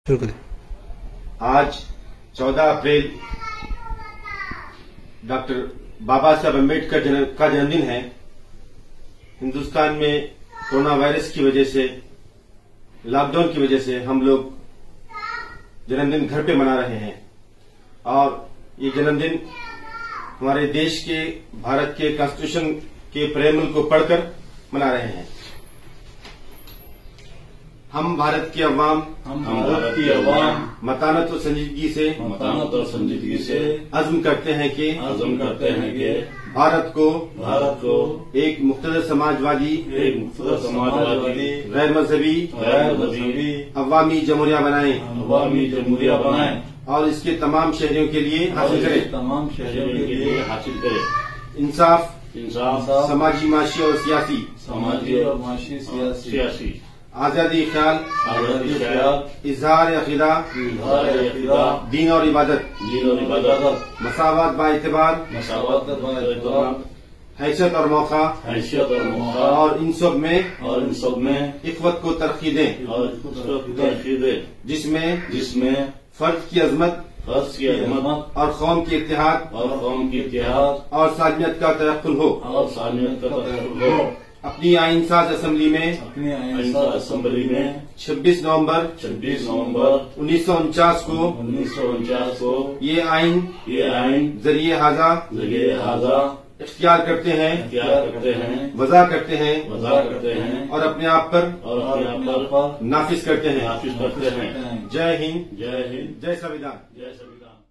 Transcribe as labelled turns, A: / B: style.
A: शुरू करें।
B: आज 14 अप्रैल डॉक्टर बाबा साहब अम्बेडकर का जन्मदिन है। हिंदुस्तान में कोरोना वायरस की वजह से, लॉकडाउन की वजह से हम लोग जन्मदिन घर पे मना रहे हैं और ये जन्मदिन हमारे देश के, भारत के कॉन्स्टिट्यूशन के प्रेमल को पढ़कर मना रहे हैं। हम भारत की अवाम मतानत और संजीदगी से अज़्म करते हैं कि भारत को एक मुख्तदर समाजवादी गैर मजहबी अवामी जमहूरिया बनाएं और इसके तमाम शहरियों के लिए हासिल करें इंसाफ, समाजी, माशी और सियासी आजादी ख्याल, इजहार अकीदा, दीन और इबादत, मसावत बाइतबार, हैसियत और मौका और इन सब में इख्वत को तरक्की दें, जिसमें फर्द की अजमत और कौम की इत्तेहाद और सालमियत का तयक्कुन हो। अपनी आइनसाज असेंबली में 26 नवंबर 1949 को ये आइन जरिए हाजा इख्तियार करते हैं, वज़ा करते हैं और अपने आप पर नाफिज करते हैं। जय हिंद, जय संविधान।